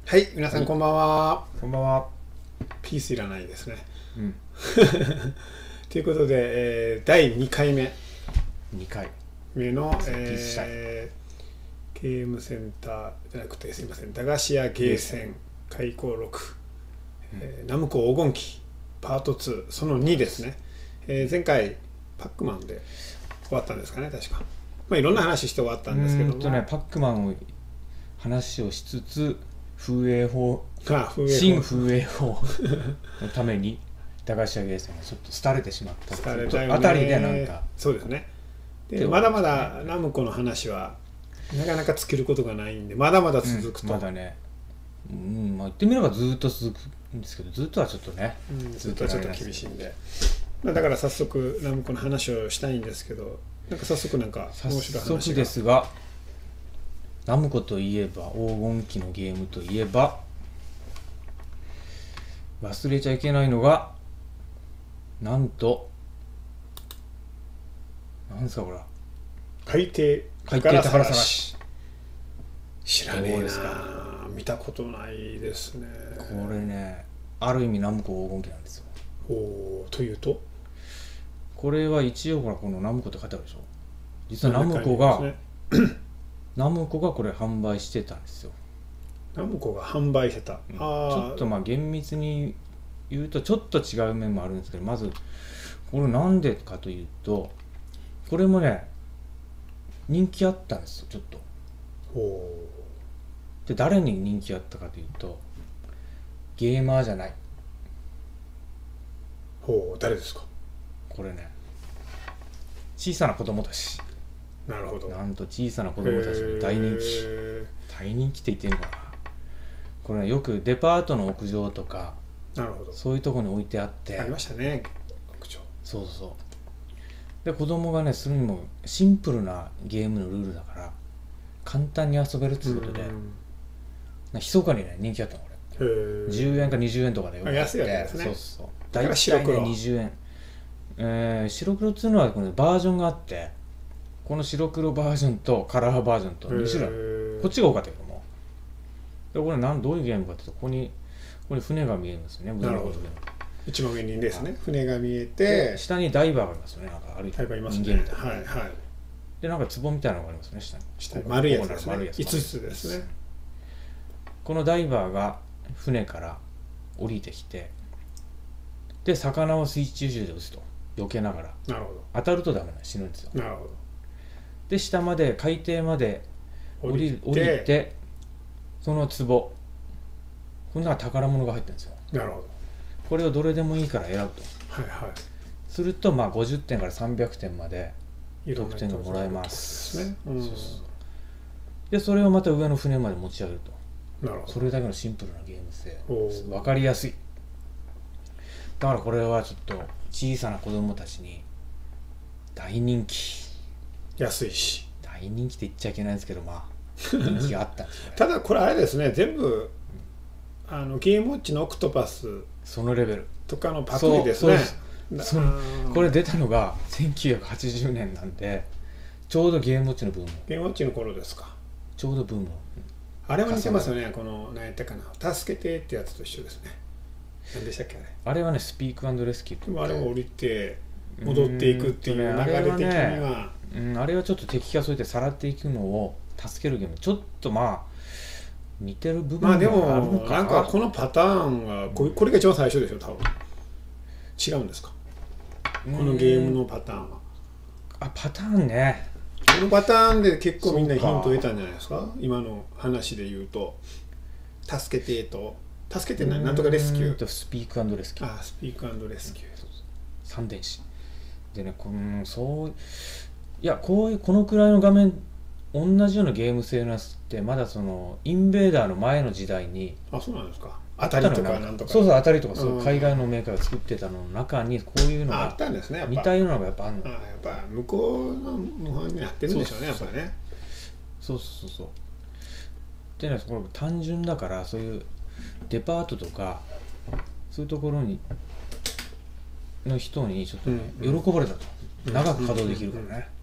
はい、皆さんこんばんは。 こんばんは。 ピースいらないですね。 うん。 ということで、第2回目 2回の、 ピースしたい。 ゲームセンターじゃなくてすいません、駄菓子屋ゲーセン開講6、ナムコ黄金期パート2その2ですね。前回パックマンで終わったんですかね、確か。まあいろんな話して終わったんですけども、 パックマンを話をしつつ風営法新風営法のために駄菓子屋ゲーセンがちょっと廃れてしまったというあたりでなんかそうですね。でまだまだナムコの話はなかなか尽きることがないんで、まだまだ続くと、 まだね、まあ、言ってみればずっと続くんですけど、ずっとはちょっとね、 ずっとはちょっと厳しいんで、まあ、だから早速ナムコの話をしたいんですけど、なんか早速なんか面白い話が。 早速ですが、ナムコといえば、黄金期のゲームといえば忘れちゃいけないのが、なんとなんですかこれ、 海底宝探し。知らねえな、見たことないですね。 これね、ある意味ナムコ黄金期なんですよ。 というと、 これは一応ほら、このナムコって書いてあるでしょ。実はナムコが、ナムコがこれ販売してたんですよ。 ナムコが販売してた。 ちょっとまあ厳密に言うとちょっと違う面もあるんですけど、まずこれなんでかというと、これもね人気あったんですよ、ちょっと。で、誰に人気あったかというと、ゲーマーじゃない。 誰ですかこれね、小さな子供たち。 なるほど。 なんと小さな子供たちに大人気。大人気って言っていいのかな。これね、よくデパートの屋上とか、 なるほど、 そういうところに置いてあって。 ありましたね、屋上。 そうそう。で、子供がね、するにもシンプルなゲームのルールだから簡単に遊べるっていうことで、密かにね人気あったの。これ10円か20円とかでよく安いやつですね。 そうそう。大体ね20円。白黒っていうのはこのバージョンがあって、この白黒バージョンとカラーバージョンと2種類。こっちが多かったけども。で、これどういうゲームかというと、ここに船が見えますよね。 なるほど。一番上にですね、船が見えて、 下にダイバーがいますよね。なんか歩いてる人間みたいな。 はいはい。 で、なんか壺みたいなのがありますね、下に。 丸いやつですね。5つですね。 このダイバーが船から降りてきて、で、魚を水中銃で撃つと。避けながら。 なるほど。 当たるとダメな、死ぬんですよ。 なるほど。 で、下まで、海底まで降りて、その壺、こんな宝物が入ってるんですよ。 なるほど。 これをどれでもいいから選ぶと。 はいはい。 すると、まあ50点から300点まで得点がもらえます。で、それをまた上の船まで持ち上げると。 なるほど。 それだけのシンプルなゲーム性。分かりやすい。だからこれはちょっと小さな子供たちに大人気。 安いし。 大人気って言っちゃいけないんですけど、まあ人気があったんですよ。 ただこれあれですね、全部ゲームウォッチのオクトパスそのレベルとかのパクリですね。 これ出たのが1980年なんで、ちょうどゲームウォッチのブーム。 ゲームウォッチの頃ですか。 ちょうどブーム。 あれも似てますよね。この何やったかな、助けてってやつと一緒ですね。何でしたっけあれ。 あれはね、スピーク&レスキューって。 でもあれも降りて戻っていくっていう流れ的には、 あれはちょっと敵がそうやってさらっていくのを助けるゲーム、ちょっとまあ似てる部分があるのかな。 まあでもなんかこのパターンはこれが一番最初でしょ多分。違うんですか、このゲームのパターンは。 パターンね。 このパターンで結構みんなヒントを得たんじゃないですか。今の話で言うと、助けてと助けてなんとかレスキュー、 スピーク&レスキュー。 スピーク&レスキュー、 三電子でね、そういや、このくらいの画面、同じようなゲーム性のやつってまだそのインベーダーの前の時代に。 そうなんですか。当たりとかなんとか。 そう当たりとか、そう海外のメーカーが作ってたのの中にこういうのがあったんですね。 似たようなのがやっぱあるの。 やっぱ向こうの模範になってるんでしょうね、やっぱね。 そうでね、これ単純だから、そういうデパートとかそういうところの人にちょっとね、喜ばれたと。長く稼働できるからね。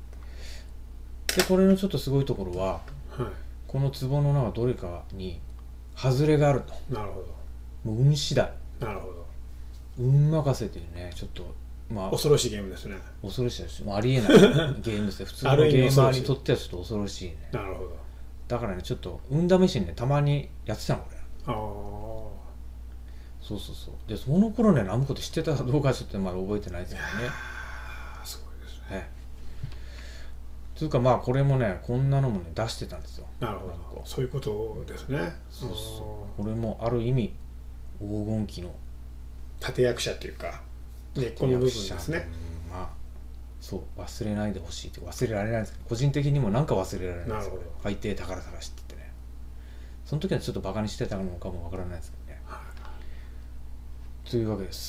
で、これのちょっとすごいところは、この壺の中どれかに外れがあると。 なるほもう運次第、 ど。なるほど。 運任せというね、ちょっとまあ恐ろしいゲームですね。 恐ろしいです。ありえないゲームですよ。普通のゲーマーにとってはちょっと恐ろしいね。 なるほど。 だからね、ちょっと運試しにね、たまにやってたのこれ。 ああ。 そうそうそう。で、その頃ね、ナムコって知ってたかどうかちょっとまだ覚えてないですけどね。 すごいですね。 はい。というかまあこれもね、こんなのもね出してたんですよ。 なるほど。そういうことですね。 そうそう。これもある意味黄金期の立役者というか根っこの部分ですね。 まあそう忘れないでほしいって忘れられないんですけど、個人的にもなんか忘れられないんですよ。 なるほど。 海底宝探しって言ってね。その時はちょっとバカにしてたのかもわからないですけどね。はい、というわけです。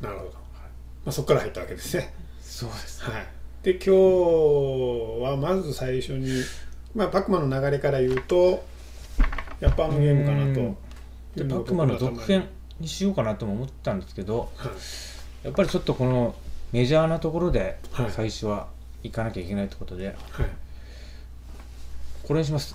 なるほど。はい、まあそこから入ったわけですね。 そうです。 はい。で今日はまず最初に、まあ、パックマンの流れから言うとやっぱあのゲームかなと。 でパックマンの続編にしようかなとも思ったんですけど、はい、やっぱりちょっとこのメジャーなところで最初は行かなきゃいけないってことで、はい、これにします。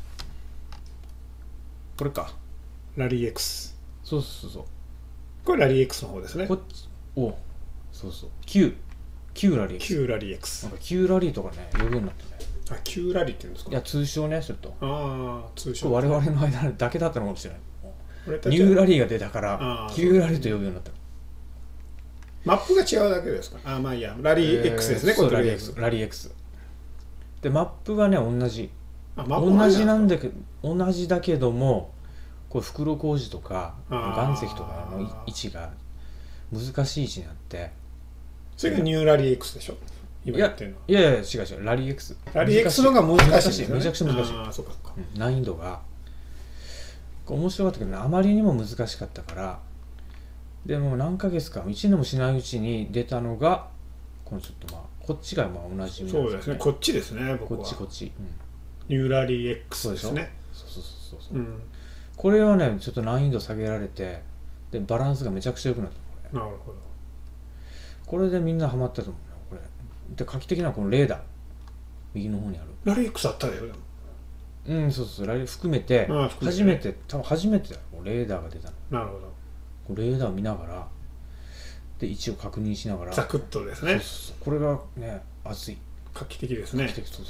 これか。 ラリー X。 そうそうそう。 これラリー X の方ですね。 こっち、おそうそう。Q ラリー X。 Q ラリー X。 なんか Q ラリーとかね、呼ぶようになってね。 あ、Q ラリーって言うんですか。 いや、通称ね、ちょっと。 ああ、通称。 我々の間だけだったのかもしれない。ニューラリーが出たから、Q ラリーと呼ぶようになった。 マップが違うだけですか。あ、まあいいや、ラリー X ですね、これラリー X。ラリー X。で、マップはね、同じ。同じだけども、これ袋小路とか岩石とかの位置が難しい位置にあって、 それがニューラリー X でしょ。今言ってるの。 いや違うラリー X。 ラリー X の方が難しいですね。 めちゃくちゃ難しい。 ああ、そうかそうか。 難易度が面白かったけどね、あまりにも難しかったから、でも何ヶ月か1年もしないうちに出たのがこのちょっとまあこっちがまあ同じ、 ね、そうですね。こっちですね。僕はこっち、 ニューラリー X ですね。 そう、これはねちょっと難易度下げられて、でバランスがめちゃくちゃ良くなった。 なるほど。 これでみんなハマったと思うね。これで画期的なこのレーダー右の方にあるラリー X あったでよ。 そうラリー含めて初めてだよレーダーが出たの。 なるほど。レーダーを見ながらで位置を確認しながらザクッとですね。 そうこれがね熱い画期的ですね。 画期的。そう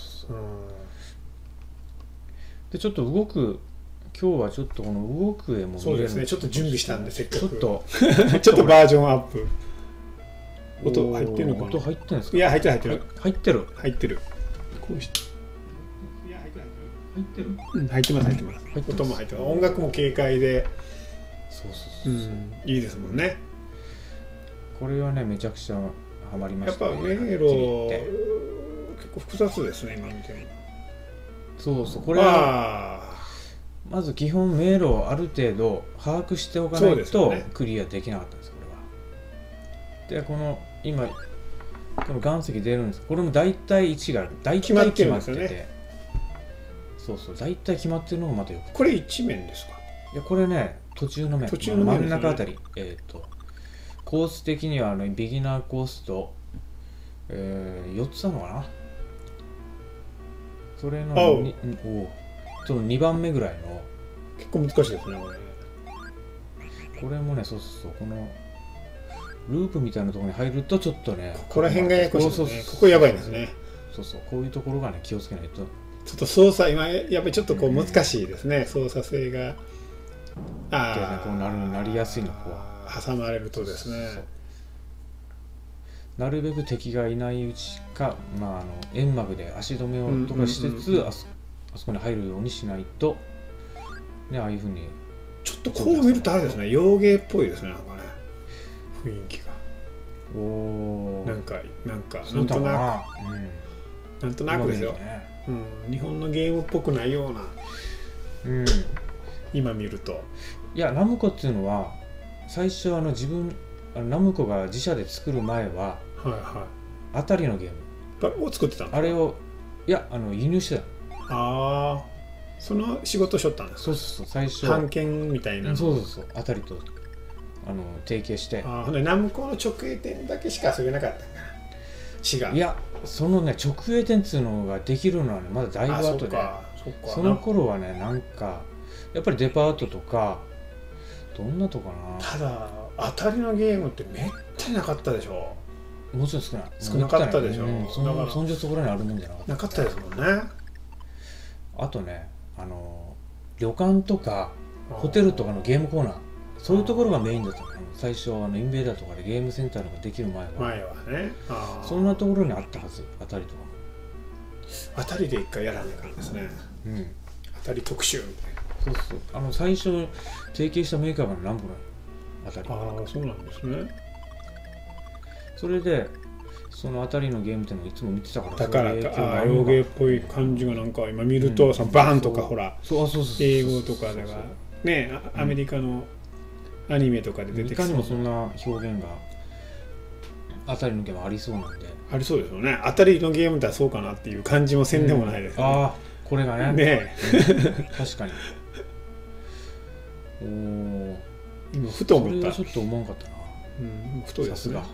でちょっと動く、今日はちょっとこの動く絵も見れる。 そうですね。ちょっと準備したんでせっかくちょっとバージョンアップ。音入ってるのかな。 音入ってるんですか。 いや入ってる入ってるこうしていや入ってる入ってます。音も入ってます。音楽も軽快でそう、 いいですもんね。 これはねめちゃくちゃハマりましたね。 やっぱ迷路結構複雑ですね今見ても。 そうこれはまず基本迷路をある程度把握しておかないとクリアできなかったんです。これはでこの今この岩石出るんです。これも大体位置が大体決まってて、そう大体決まってるのがまたよく。 これ一面ですか。 いやこれね途中の面、真ん中あたり、コース的にはビギナーコースと、4つあるのかな。それのその2番目ぐらいの。 結構難しいですねこれもねそうこのループみたいなところに入るとちょっとねここら辺がややこしいですね。ここやばいですね。 そうこういうところがね気をつけないとちょっと操作今やっぱりちょっとこう難しいですね、操作性がこうなりやすいのこう挟まれるとですね。 なるべく敵がいないうちか、煙幕で足止めをとかしつつあそこに入るようにしないとね、ああいうふうにちょっとこう見るとあれですね、洋芸っぽいですね、なんかね雰囲気がなんとなくですよ、日本のゲームっぽくないような、今見ると。 いやナムコっていうのは最初ナムコが自社で作る前はあたりのゲームを作ってたんですか。 あれを輸入してた。 その仕事をしょったんですか。 そう最初版権みたいな。 そうあたりと提携して。 ナムコの直営店だけしか遊べなかったんかな。違う。 いやそのね直営店っていうのができるのはねまだだいぶ後で、その頃はねなんかやっぱりデパートとかどんなとこかな。 ただ当たりのゲームってめったになかったでしょ。 もちろん少ない。 少なかったでしょ。 だからそんじょそこらにあるもんじゃなかったですもんね。 あとね、旅館とかホテルとかのゲームコーナー、そういうところがメインだったの。最初インベーダーとかでゲームセンターができる前はね、 そんなところにあったはず。当たりとかも当たりで一回やらないからですね。当たり特集みたいな。 そう最初提携したメーカーが何個なの当たり。 そうなんですね。 それでその当たりのゲームっていうのをいつも見てたから、 だから洋芸っぽい感じがなんか今見ると、そのバーンとかほら英語とかではね、アメリカのアニメとかで出てきそう。 いかにもそんな表現が当たりのゲームありそうなんで。 ありそうですよね。当たりのゲームだそうかなっていう感じもせんでもないですね。 これがね。確かに。 今ふと思った。 それはちょっと思わんかったな。 ふとですね。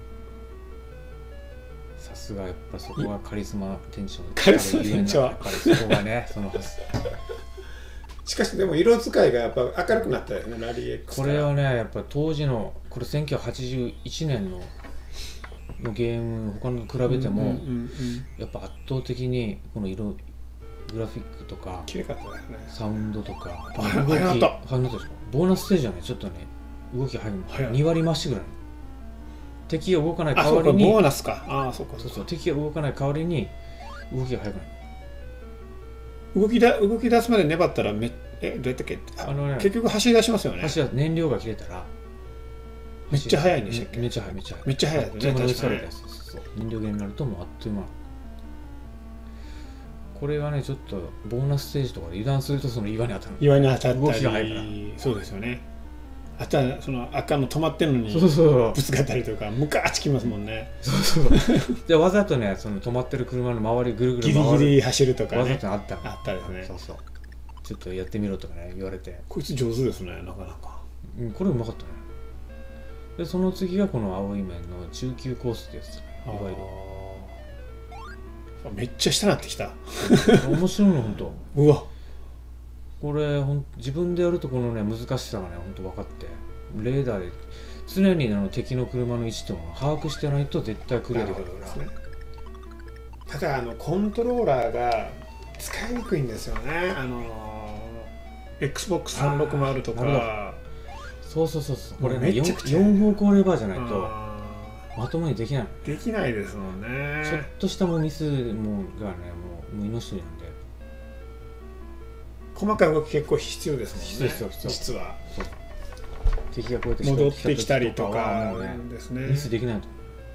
さすがやっぱそこがカリスマ店長。 カリスマ店長。 やっぱりそこがね、そのしかしでも色使いがやっぱ明るくなったよね、ラリー X これはね、やっぱ当時のこれ1981年のゲーム他の比べてもやっぱ圧倒的にこの色グラフィックとか綺麗かったですね。 サウンドとか動き早かった。 ボーナスステージはねちょっとね動き入るの2割増しぐらい。敵が動かない代わりにボーナスか。 そう敵が動かない代わりに動きが速くなる。 動き出すまで粘ったらどうやったっけ。結局走り出しますよね。 燃料が切れたらめっちゃ速いんでしたっけ。 めっちゃ速い。めっちゃ速いですね。 燃料源になるともうあっという間。これがねちょっとボーナスステージとかで油断するとその岩に当たる。 岩に当たったり。 動きが速いから。 そうですよね。あとはその赤の止まってるのにぶつかったりとかムカーッチきますもんね。 でわざとねその止まってる車の周りぐるぐるギリギリ走るとかね。 わざとあったですね。 ちょっとやってみろとかね言われて。 こいつ上手ですね、なかなか。 これうまかったね。でその次がこの青い面の中級コースってやつね。いわゆるめっちゃ下になってきた。 面白いの本当。 うわこれ自分でやるとこのね難しさがね本当分かって、レーダーで常に敵の車の位置というのを把握してないと絶対クリアできるから。 ただコントローラーが使いにくいんですよね。Xbox360 とか。 そうこれね4方向レバーじゃないとまともにできない。 できないですもんね。 ちょっとしたミスもがねもう命なんで。 細かい動き結構必要ですもんね。実は敵がこうやって戻ってきたりとかですね。 ミスできないと。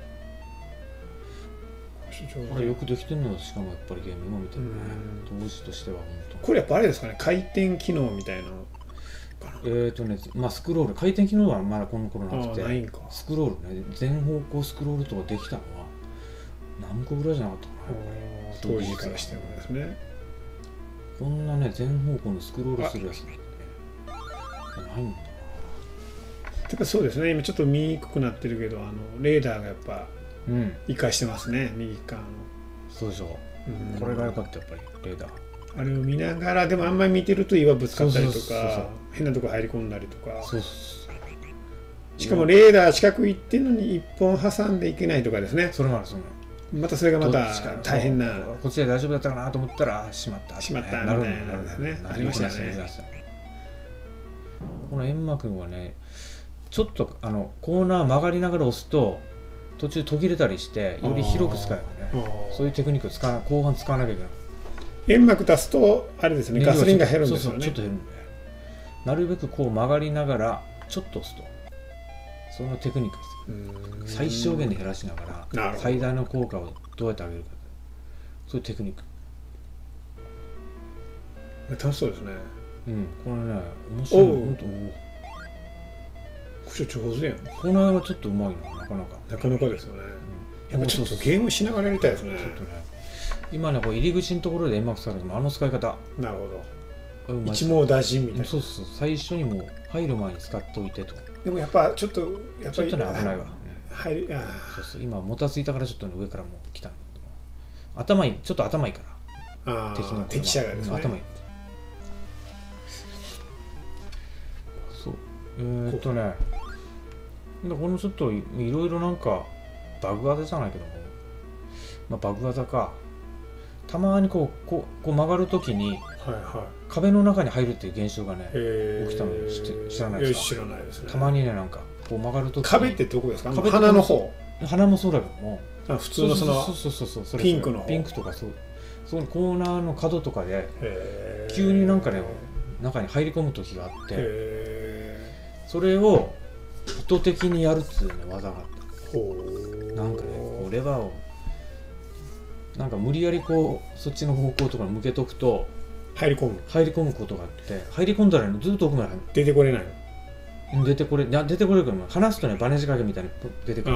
これよくできてるの。しかもやっぱりゲーム今見てるね当時としては本当。 これやっぱあれですかね、回転機能みたいなのかな。スクロール回転機能はまだこの頃なくて、スクロールね全方向スクロールとかできたのは何個ぐらいじゃなかったかな当時からしてもですね。 こんなね全方向のスクロールするやつなんてないんだ。 やっぱそうですね。今ちょっと見にくくなってるけどレーダーがやっぱ生かしてますね、右側の。 そうでしょ。これが良かったやっぱりレーダー。 あれを見ながらでもあんまり見てると岩ぶつかったりとか変なとこ入り込んだりとか。しかもレーダー近く行ってんのに一本挟んでいけないとかですね。 それもあるまたそれがまた大変な。 こっちで大丈夫だったかなと思ったらしまったみたいなですね。ありましたね。 この煙幕はねちょっとコーナー曲がりながら押すと途中途切れたりしてより広く使えるね。そういうテクニックを後半使わなきゃいけない。 煙幕足すとあれですね、ガソリンが減るんですよね。 ちょっと減るんだよ。なるべくこう曲がりながらちょっと押すとそのテクニックです。最小限で減らしながら最大の効果をどうやって上げるか、そういうテクニック。 楽しそうですね。 これね面白い。本当これ上手やん。 この辺はちょっとうまいな。なかなかですよね。やっぱちょっとゲームしながらやりたいですね。 今ねこう入り口のところで煙幕使うの使い方。 なるほど。一網打尽みたいな。 そう最初にもう入る前に使っておいてと。 でもやっぱちょっとね危ないわ。そう今もたついたからちょっと上からもう来た。ちょっと頭いいから。 敵者がですね。 頭いい。 このちょっといろいろなんかバグ技じゃないけども、まあ、バグ技か、たまにこう曲がるときにはいはい、 壁の中に入るっていう現象がね、起きたの知らないですか？ 知らないですね。 たまにね、なんかこう曲がるときに、 壁ってどこですか？ 壁鼻の方？ 鼻もそうだけども、 普通のそのピンクの方、 ピンクとかそのコーナーの角とかで急になんかね中に入り込む時があって、それを意図的にやるっていうね技があった。なんかねこうレバーをなんか無理やりこうそっちの方向とかに向けとくと入り込むことがあって、入り込んだら、ね、ずっと奥まで入る。 出てこれないの？ 出てこれるけど離すとねバネ仕掛けみたいに出てくる。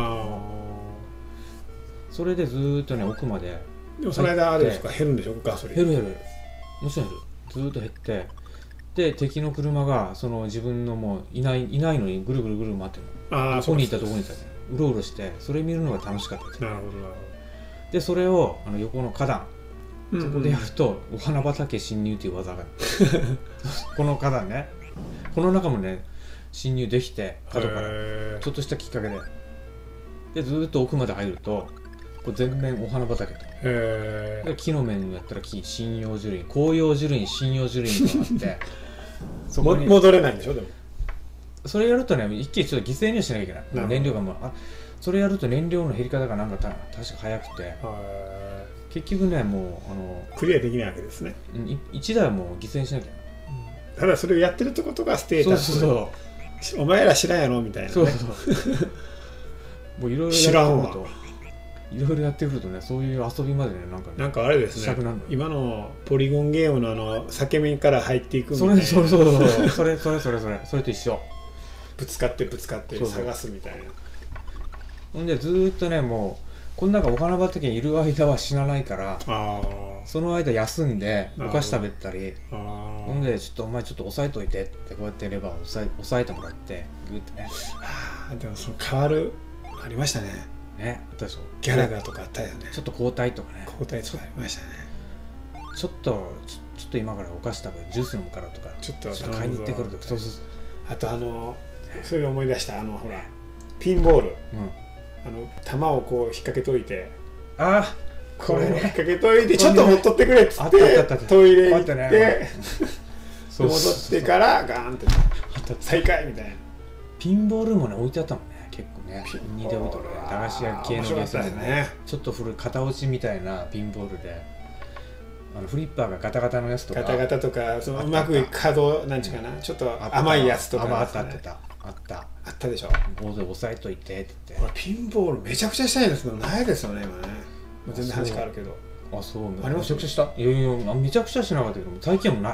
それでずーっとね奥まで。 でもその間あれですか、減るんでしょガソリン。 減るもちろん減る。ずーっと減って、で敵の車がその自分のもういないのにぐるぐる回ってるの。どこにいたとこにいたね、うろうろして、それ見るのが楽しかったです。 なるほど。 でそれを横の花壇、そこでやるとお花畑侵入という技がこの花壇ね、この中もね侵入できて、角からちょっとしたきっかけでずーっと奥まで入るとこう全面お花畑と、で木の面やったら木、針葉樹林、広葉樹林、針葉樹林があってそこに戻れないんでしょ？でもそれやるとね一気にちょっと犠牲にはしなきゃいけない。燃料がもうそれやると燃料の減り方がなんか確か早くて、結局ねもうクリアできないわけですね。 1台はもう犠牲にしなきゃ。 ただそれをやってるってことがステータス。お前ら知らんやろみたいな、ね。 もういろいろやってくるとね、そういう遊びまでねなんかあれですね。今のポリゴンゲームの裂け目から入っていくみたいな。 それと一緒。 ぶつかって探すみたいな。 ほんでずーっとねもうこの中お花畑にいる間は死なないから、その間休んでお菓子食べたり、ほんでお前ちょっと押さえといてってこうやってレバーを押さえてもらってグーってね。 でもその変わるありましたね。 ね、あったでしょ。 ギャラガーとかあったよね。 ちょっと交代とかね。 交代とかありましたね。 ちょっと今からお菓子食べる、ジュース飲むからとか、 ちょっと買いに行ってくるとか。 あとそれ思い出したほらピンボール、球をこう引っ掛けといて、これ引っ掛けといてちょっと持っとってくれっつってトイレ行って戻ってからガーンって再開みたいな。 ピンボールもね置いてあったもんね、結構ね。2で置いてあるね。駄菓子屋系のゲーセンでね、ちょっと古い型落ちみたいなピンボールで、フリッパーがガタガタのやつとか、 そのうまく稼働なんちゅうかな、ちょっと甘いやつとかあったでしょ。押さえといてって言って。 ピンボールめちゃくちゃしたいんですけどないですよね今ね。全然話変わるけど。 あれめちゃくちゃした。いやめちゃくちゃしなかったけど最近はもうない。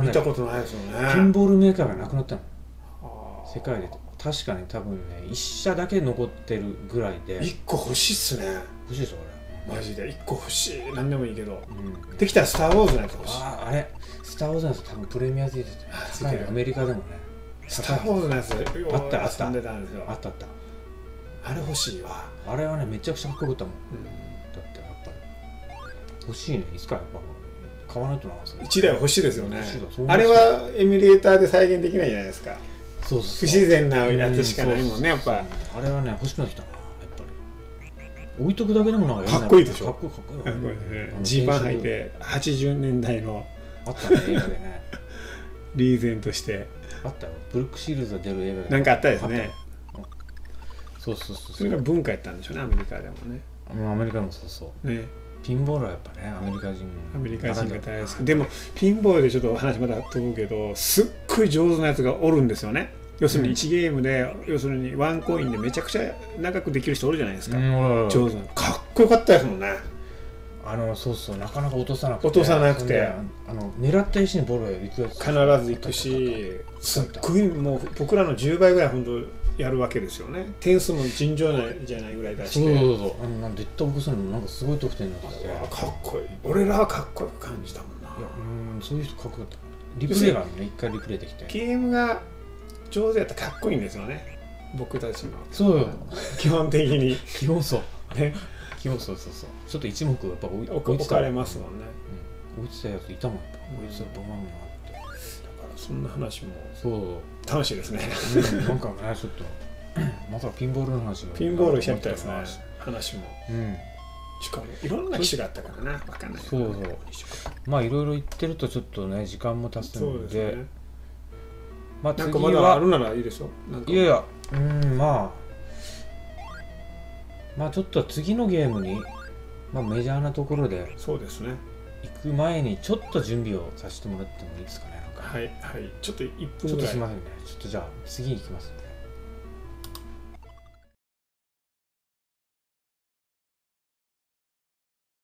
見たことないですよね。 ピンボールメーカーがなくなったの、世界で。確かに多分ね1社だけ残ってるぐらいで。 1個欲しいっすね。 欲しいですよ俺マジで。1個欲しい。何でもいいけど、できたらスター・ウォーズのやつ欲しい。 あれスター・ウォーズのやつ多分プレミアついてて高い。アメリカでもねスター・ウォーズのやつあった。 あれ欲しいわ。 あれはねめちゃくちゃかっこよかったもん、だってやっぱり欲しいね。いつかやっぱ買わないとな。 1台欲しいですよね。あれはエミュレーターで再現できないじゃないですか。不自然なやつしかないもんね、やっぱ。 あれはね欲しくなってきたな、やっぱり。置いとくだけでもなんかかっこいいでしょ。 かっこいい。 ジーパン履いて80年代のあったね、映画でね。 リーゼントしてあったよ。ブルックシールズが出る映画でなんかあったですね。 それが文化やったんでしょうね、アメリカでもね。 アメリカもね。ピンボールはやっぱねアメリカ人が大好き。でもピンボールでちょっと話まだ飛ぶけど、すっごい上手なやつがおるんですよね。要するに1ゲームで、要するにワンコインでめちゃくちゃ長くできる人おるじゃないですか。上手な。かっこよかったですもんね。 なかなか落とさなくて狙った石にボールが行くやつ必ず行くし、すっごいもう僕らの10倍ぐらい本当やるわけですよね。点数も尋常じゃないぐらい出して、 なんでデッドボックスのなんかすごい得点になってて、 かっこいい。俺らはかっこよく感じたもんな。 そういう人かっこよかった。リプレイがね、一回リプレイできてゲームが上手やったらかっこいいんですよね、僕たちの。 そうよ、 基本的に。 基本そうね。基本そうちょっと一目やっぱ置かれますもんね。 置いてたやついたもん。置いてたと思うなって。だからそんな話もそう楽しいですね。 なんかねちょっとまさかピンボールの話もピンボールしちゃったですね、話も。 うんしかもいろんな機種があったからな、分かんない、ね、 そうそうまあいろいろ言ってるとちょっとね時間も経つの で、 ね、 まあ次はなんかまだあるならいいでしょ。なんかいやいやまあちょっと次のゲームに、まあ、メジャーなところでそうですね行く前にちょっと準備をさせてもらってもいいですかね。なんかはいはい、ちょっと1 ちょっと分ぐらい。 すみませんね。ちょっとじゃあ次行きます。